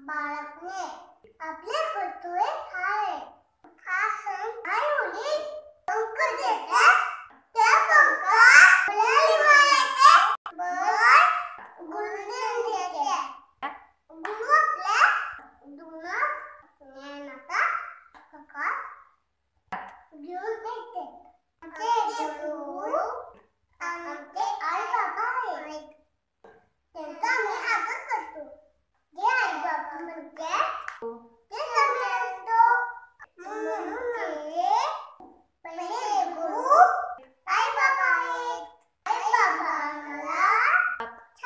बाळकने आपले कर्तव्य आहे. हा सण आईवडील पंख देतात, त्या पंखात फुलांचे बळ गुंडून देतात. गुरु आपल्या दुनात ज्ञानाचा प्रकाश घेऊन येते. आमचे गुरु आमचे आई बाबा आहेत. त्यांचा आम्ही आदर करतो. जे आई बाबा म्हणतात ते समजतो. म्हणून आमचे पहिले गुरु आई बाबा आहेत. आई बाबा आम्हाला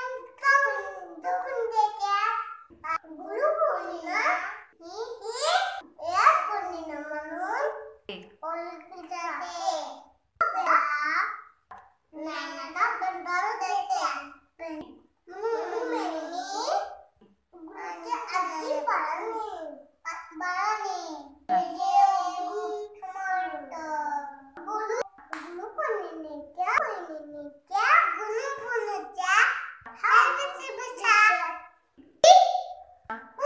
समजून देतात. गुरुपौर्णिमा ही या पौर्णिमा म्हणून ओळखली जाते. ज्ञानाचा भंडार देते. म्हणून मी गुरुचे आज्ञा बाळाने गुरुपौर्णिमेच्या गुरुपौर्णिमेच्या हार्दिक शुभेच्छा.